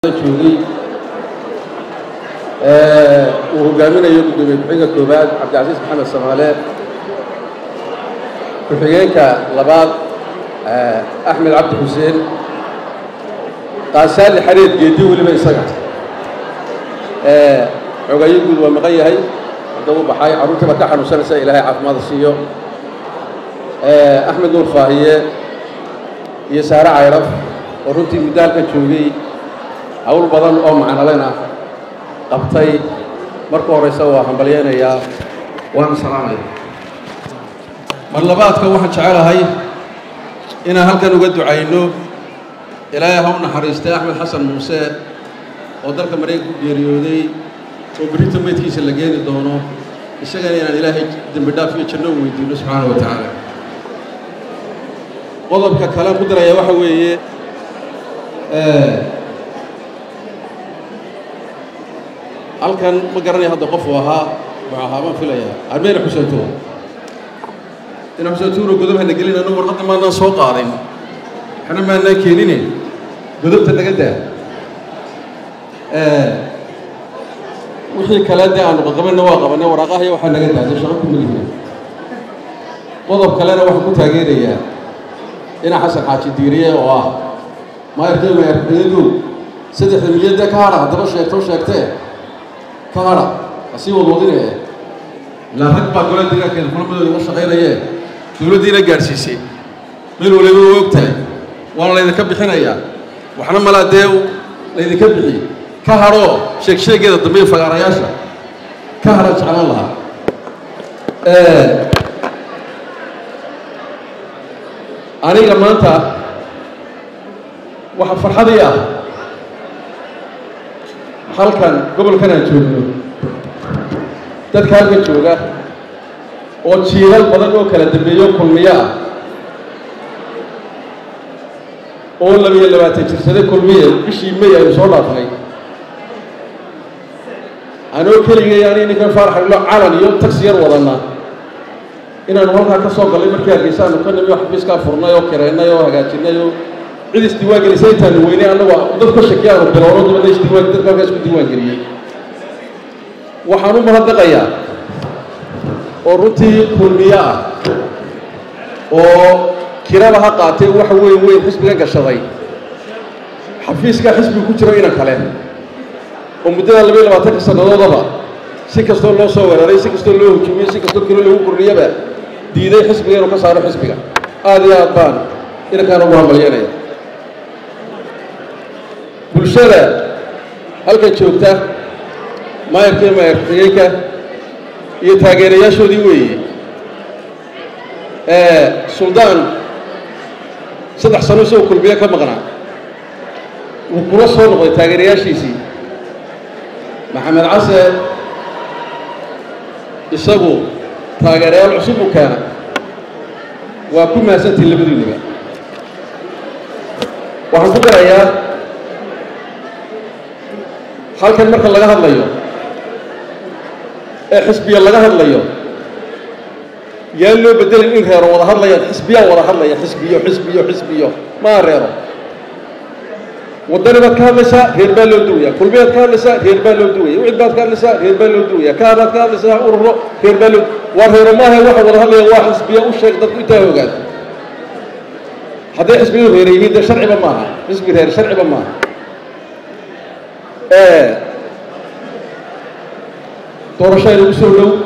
joogay uu hogaaminayo gudoomiye ku-xigeenka koobaad Cabdicasiis Maxamed Soomaale ku-xigeenka labaad Axmed Cabdi Xuseen qaasaali xareed geedi waliba isaga xogayo guud waa maqan yahay haduu baxay caruurta ka xanuunsanaysa Ilaahay caafimaad siiyo Axmed Nuur Faahiye iyo Saara Cayraf oo runtii mudaalka joogay hawl badan oo macnalena qabtay marka horeysa waa hambalyeynaya waan salaamay mar labaadka waxaan jecelahay inaan halkan uga ducayno Ilaahay ha u naxariistay Axmed Xasan Muuse oo dalka Mareykanka ku geeriyooday oo berito meedkiisa la geeni doono isagana inaan Ilaahay dambi dhaaf iyo janno weydiino subxaanahu wa ta'aala qodobka kale ku daraya waxa weeye halkan ma garanay hadda qof uu ahaa waxa ma filaya Armeena Xuseentu in Xuseentu godob hada gelin anoo warqad ma soo qaadin xana ma na keenine godobta naga daa wixii kala aan qabanna waa qabanay waraqaha waxa naga daa shaqo ku milkiin qodob kalena waxa ku taageeraya ina Xasan Xaaji Diiriye oo ah ma yartay saddex milyan ka hara hadaba sheegtay كهرا أسيب الوضيع لا ركب دولة دينا كده كل ما دولة شغالة إيه دولة دينا جارسيسي من ولا وقتها والله إذا كبي حنا يا وحنا ملا ديو إذا كبي كهرا شيء كده ضمير فقراياشة كهرا سبحان الله أنا لما أنت واحد فرحانية halkan gobolkan joogno dadka halkan jooga oo jiilal badan oo kala dambeeyo kulmiya oo 22 jirsade kulmiya bishii May ay soo dhaafnay anoo kaliya yaani ninka farxay loo calan iyo taksiyar wadana inaan halka ka soo galay markii argeysan ka nimi xafiiska furnay oo kireynay oo hagaajinay cid istiwaa gelisay tan weynay anagu dadka shaqiyaan bilowdo dibadda istiwaa dadka ka isku diiwaan geliyay waxaan u mahadnaqayaa oo runtii kulmiya oo kirada ha qaatay wax weyn xisbiga gashaday xafiiska xisbiga ku jira ina kale oo muddada 22 sanadoodaba si kastoo loo soo weeraray si kastoo loo hujumay si kastoo kiro lagu kordhiyaba diiday xisbiga inuu ka saaro xisbiga aad iyo aad baan ina kaan ugu hambalyeynaya bulshada halka joogta maayarka iyo taageerayaashoodii weeye suldaan saddex sano soo kulmiye ka maqnaa uu kula soo noqday taageerayaashiisii Maxamed Case isagu taageerayaal cusub u keenay waa ku maasantii labadoodaba waxaan ku darayaa halkan marka laga hadlayo xisbiya laga hadlayo yaa loo bedelin in reero wada hadlaya xisbiyo ma reero wadani baad ka hadlaysaa reer baa loo duwaya kulmiyaad ka hadlaysaa reer baa loo duwaya wicid baad ka hadlaysaa reer baa loo duwaya kaabaad ka hadlaysaa ururo reer baa loo waa reero maaha waxa wada hadlaya waa xisbiya u sheeg dadku intaa ogaad hadday xisbiyo reerayeen sharciba maaha xisbi reer sharciba maaha doorashada ugu soo dhow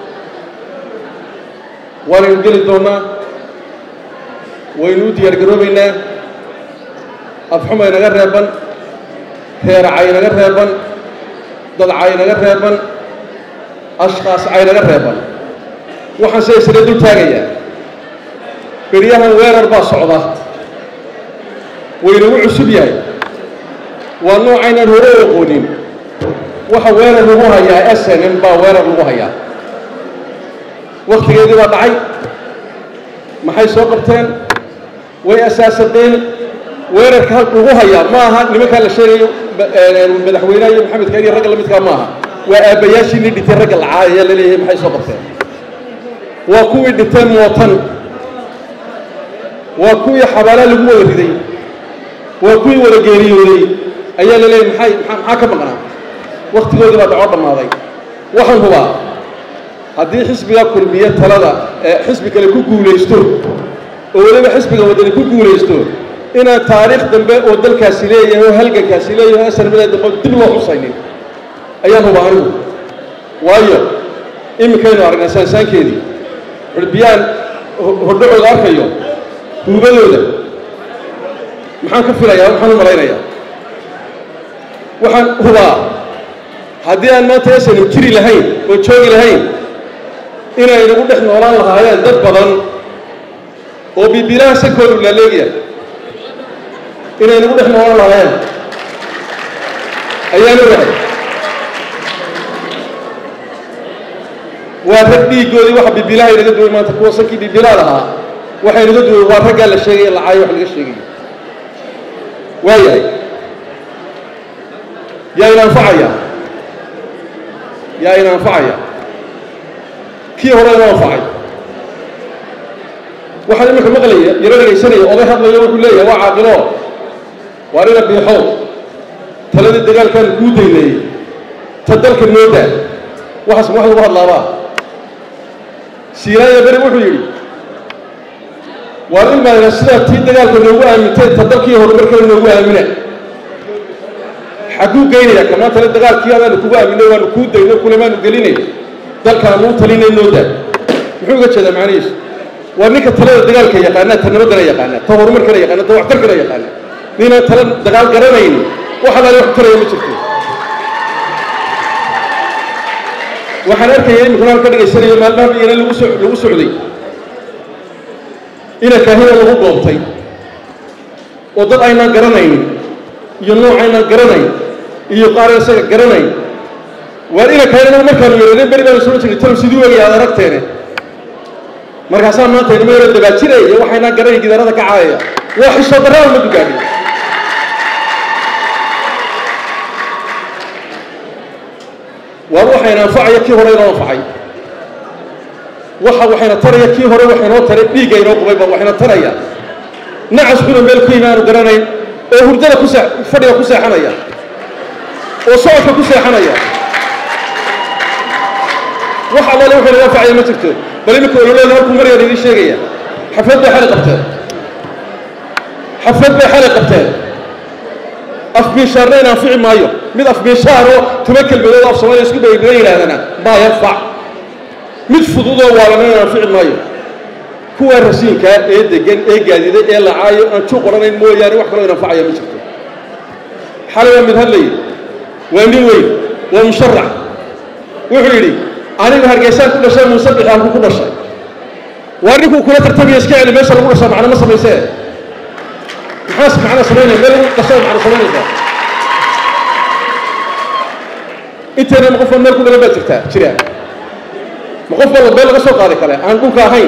waan geli doonaa waynu diyaar garoobaynaa afxuma inaga reeban heer cay inaga reeban dad cay inaga reeban ashqaas cay inaga reeban waxaan si isla dul taagayaa beriyahan weerar baa socda waynagu cusub yahay waa noocaynaan hore u aqoonin waxa weerar lagu hayaa SNM baa weerar lagu hayaa waqtigeedii baa dhacay maxay soo qabteen way asaasadeen weerarka halka lagu hayaa ma aha nimanka la sheegayo madaxweynaha iyo Maxamed Kaari rag la midka ma aha waa aabayaashii dhintay rag la caayay la leeyahay maxay soo qabteen waa kuwii dhintay mootan waa kuwii xabaala lagu wada riday waa kuwii wada geeriyooday ayaa la leeyahay maxaa ka maqnaa waqtigoodii baa dhacoo dhammaaday waxaan hubaa haddii xisbiga kulmiye talada xisbi kale ku guulaysto oo weliba xisbiga wadani ku guulaysto inaan taariikh dambe oo dalkaasi leeyahay oo halgankaasi leeyahay asarmada dambe dib loo xusaynin ayaan hubaa anigu waayo iminkaynu aragnay saansaankeedii xurbiyaan hordhacooda arkayo duubadooda maxaan ka filayaa waxaan u malaynayaa waxaan hubaa haddii aan maanta aysan jiri lahayn oo joogi lahayn inay nagu dhex noolaan lahaayeen dad badan oo bibilaha sankoodu laaleegaya inay nagu dhex noolaan lahaayeen ayaan ogahay waa rag dhiiggoodii waxa bibilaha inaga duway maanta kuwa sankii bibilaad ahaa waxa inaga duway waa raggaa la sheegaya lacaayo wax laga sheegayo waayahay yaa ina anfacaya yaa ina anfacaya kii hore ina anfacay waxaan iminka maqlaya yaro dhegaysanaya oday hadlayo wuxuu leeyahay waa caaqilo waa ina biixow taladii dagaalkan kuu dayneeyey ta dalka noo daa waxaas wax lagu hadlaabaa siiraaya beri wuxuu yidhi waa ilmaayna sidaa tii dagaalka noogu aamintay ta dalkii horumarkeeda noogu aamina xagguu geynayaa kamaa tale dagaalkii adaanu kugu aaminay waanu kuu dayno kulamaanu gelinay dalkaanu u talinay noo daa muxuu uga jeedaa macnihiisu waa ninka talada dagaalka yaqaanaa ta nabadana yaqaanaa ta horumarkana yaqaanaa ta waxtarkana yaqaanaa ninaan tala dagaal garanayni wax alaali wax taraya ma jirto waxaan arkaya imikuna halka dhegaysanayo maalmaha iyana lagu socday ina kaahina lagu goobtay oo dad aynaan garanaynin iyo nooc aynaan garanayn iyo qaar isaga garanayn waar ina kaahina markaanu yeeranay beri baanu soo jiray talo sidii wegay aad aragteene markaasaa maanta inama yaro dabaajinaya waxaynaan garanayn gidaarada ka caayaya waa xisho darraa ma dugaadhin waar waxayna anfacaya kii hore inoo anfacay waxayna taraya kii hore waxaynoo taray dhiigga inoo qubay ba waxayna taraya nacas xuna meel ku yimi aanu garanayn oo hurdada fadhiga ku seexanaya oo socodka ku seexanaya wax allaale wuxuu naga anfacaya ma jirto bal iminka ololeeda halkuu maryan idiin sheegaya xaflad bay xalay qabteen afbiishaarna in anfici maayo mid afbiishaaroo tuma kelmadood af soomaaliya isku dhawayna yidhaahdana maa yanfac mid fududoo waalana in anfici maayo kuwa rasiinkaa ee degan ee gaadiday ee lacaayo aan juu qoranayn mooyaane wax kaloo in anfacaya ma jirto xalay waa mid hadlayay waa nin weyn waa musharax wuxuu yidhi anigu hargeysaan ku dhashay muuse bixaalku ku dhashay waa ninkuu kula tartamaya iska celi meesha lagu dhashaa macno ma samaysee maxaas macno samaynaya meel lagu dhashaa macno samaynaysaa inteena ma qofka meel ku dhalan baa jira ma qof walba meel laga soo qaadi kale aan dhulka ahayn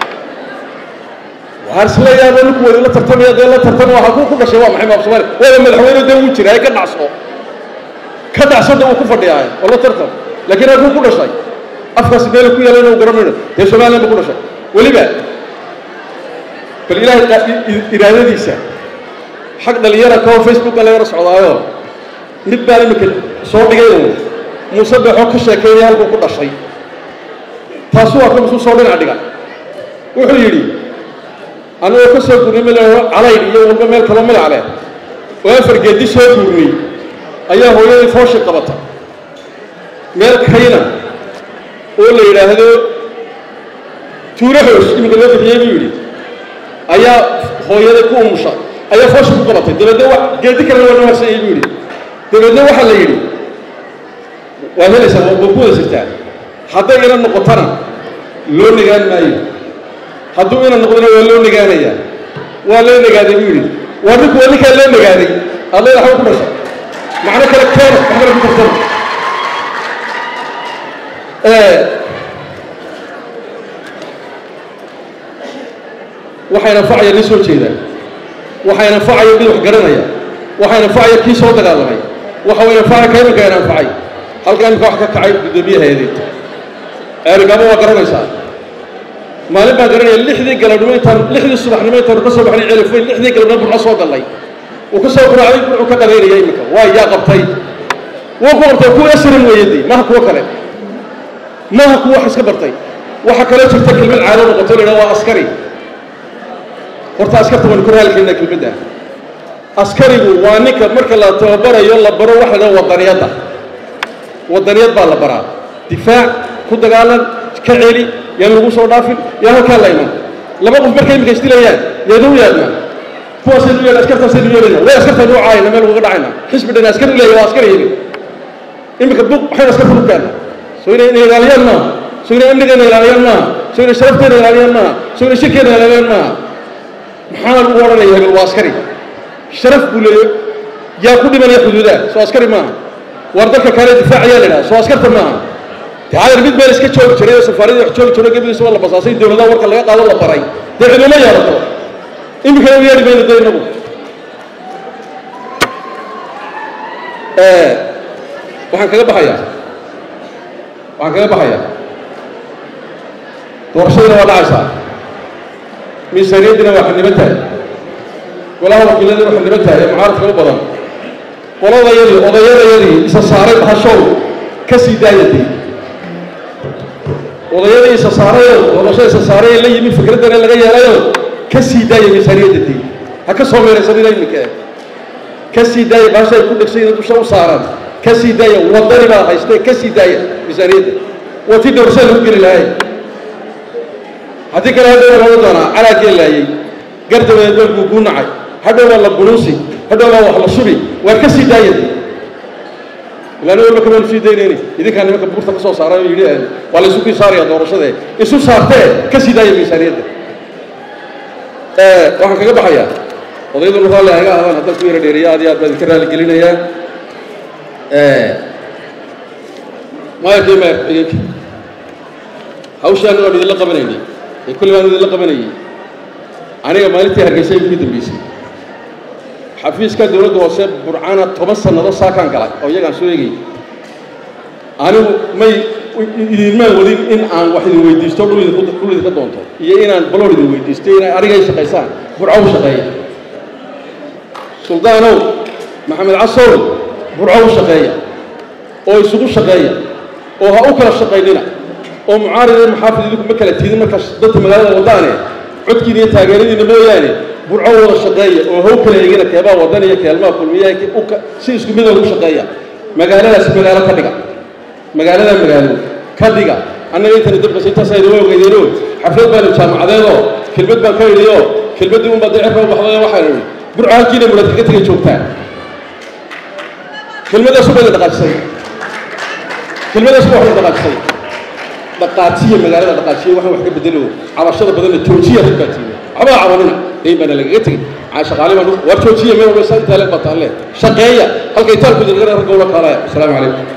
waxaan isla yaaba ninku weli la tartamaya dee la tartamo halkuu ku dhashay waa maxay maaf soomaaliya waaba madaxweyne dee wuu jiraa ka dhacso dee uu ku fadhiyaa oo la tartam laakiin halkuu ku dhashay afkaasi meel ku yaala inuu garanayno dee Soomaaliland buu ku dhashay weliba bal ilaahay iraadadiisa xaq dhalinyara ka Facebook la yara socdaayo mid baa imika soo dhigay muuse baxo ka sheekeeyay halkuu ku dhashay taasoo waa ka soo dhinac dhiga wuxuu yidhi anagoo ka soo gurnay meel calayd iyo walba meel kala magac leh oo afar geedi soo gurnay ayaa hooyadii fooshi qabata meel kayna oo la yidhaahdo tuurahoos imika loo bixiyey buu yidhi ayaa hooyada ku umusha ayaa fooshi ku qabatay dabeedna wax geedi kale waa wanaagsan buu yidhi dabeedna waxaa la yidhi waa helaysaa waa ku wada jirtaa hadday ina noqotana loo nigaan maayo hadduu ina noqdona waa loo nigaanaya waa loo nigaaday buu yidhi waa ninku waa ninkaa loo nigaaday adlayda waxba ku dhashay macno kale keeno wax kale ku tartama waxayna anfacaya nin soo jeeda waxayna anfacaya mid wax garanaya waxayna anfacaya kii soo dagaalamay waxa wayna anfacaya ka iminka ayna anfacay halkaa iminka wax ka kacay guddoomiyaheedii erigaba waa garanaysaa maalin baan garanaya lixdii subaxnimo intaanu ka soo baxnay celifayn lixdii galabnimo burco soo gallay وكسر قرعي وكقبيل يمك ويا قبطي وقبطي كو أسرم ويدي ما هو كله ما هو حس كبرتي وحكلت تكلم العالم وقتل له عسكري ورت عسكرت من كل هالكلمة كلمة عسكري وانك مركلا تبرا يلا برا واحد وطنيات بالبرا دفاع خد قالن كعلي يا نقص ودافن يا هكلا يمن لما قف مركي مكشتي ليان يا دو يا ما فوق سيدو يا عسكرت سيدو يا ويا عسكرت نوع عين ما له غير عينه حسب بدنا عسكري لا يا عسكري يجي إنك تدق حين عسكرت مكان سوينا إنغاليان ما سوينا إنك إنغاليان ما سوينا شرفتنا إنغاليان ما سوينا شكينا إنغاليان ما محمد ورنا يا العسكري شرف بقول يا كل من يأخذ ذا سو عسكري ما وردك كان دفاعيا لنا سو عسكرت ما تعال البيت بيرس كتشوف شريه سفاري يحتشوف شنو قبل يسوى الله بصاصي الدولة ورك الله قال الله براي ده علوم يا رب إنك هو يا رب بين نبو وحن كذا بحياة ورشينا ولا عشاء من سريدنا وحن نبتها ولا هو كلنا وحن نبتها يا معارف كل بدن ولا ضيّري إسصاري بحشوا كسيدايتي وضيّري إسصاري ولا شيء إسصاري اللي يمين فكرتنا اللي جاي عليه كسيداي من سريدتي هكذا من سريداي منك كسيداي باشا يكون لك سيد وشو صارت كسيداي وضرب هايستي كسيداي من سريد وتدي ورسل ممكن الهاي هذيك هذا رمضان على كلاي قرد ما يقول بقول عاي هذا والله بلوسي هذا والله حلصبي وكسيداي لأنه يقول لك من في دينني إذا كان يمكن بورتك صو صار يجري ولا يسوق صار يا دور شده يسوق صارته كسيداي من سريد waxaan kaga baxayaa odayada ruuxaale ayaga ahaan hadda ku yara dheeriya aad baan ka raali gelinaya ma yahay hawshan oo idin la qabanayay kulli baan idin la qabanayay aniga maalintii hargeysay ugu dambeysay xafiiska dawladda hoose burcana 10 sanado saakan galay oo iyaga soo eegay anigu may idinma wadin in aan wax idin weydiisto dhulid ka doonto iyo inaan baloor idin weydiisto inay arigay shaqeysaan burcaw shaqeeya suldaanow maxamed casow burcaw shaqeeya oo isugu shaqeeya oo ha u kala shaqeynina oo mucaarid maxaafidku ma kala tiidin marka dadka magaalada wadaane codkiina iyo taageeradiina mooyaane burcaw wada shaqeeya oo ha u kala eegina keebaa wadan iyo keelmaa kulmiyaha si isku mid ah u shaqeeya magaaladaas magaalo ka dhiga magaalada كذا أنا قلت أنا دبّس أنت سيد وين ويدينه حفلت بين الجامعة ذا كلمة بين كيليو كلمة يوم بدعها وبحضر وحنا برعان كيلو ولا تكتير شوكتان كلمة ده سبب الدقاتي كلمة ده سبب الدقاتي دقاتي مجال دقاتي واحد بدله على الشرط بدل التوجيه الدقاتي عملنا إيه بنا لقيتك عاش غالبا والتوجيه ما هو بس أنت لا بطل شقية هل كيتال بدل غير القولة قال السلام عليكم